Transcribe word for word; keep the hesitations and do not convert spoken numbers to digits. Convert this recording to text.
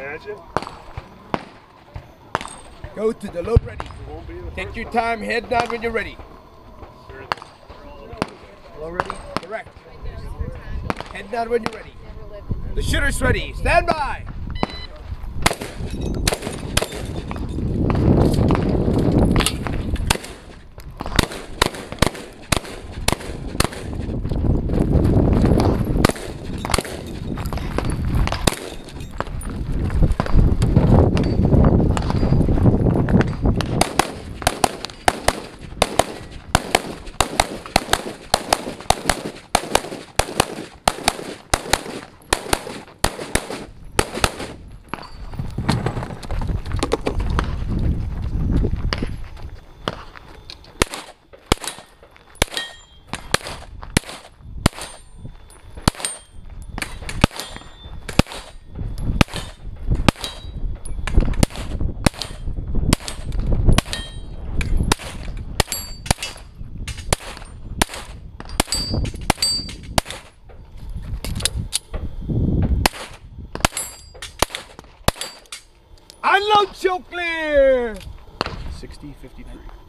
Imagine. Go to the load ready. Take your time, head down when you're ready. Low ready? Correct. Head down when you're ready. The shooter's ready. Stand by. Unload, show clear! sixty fifty-three.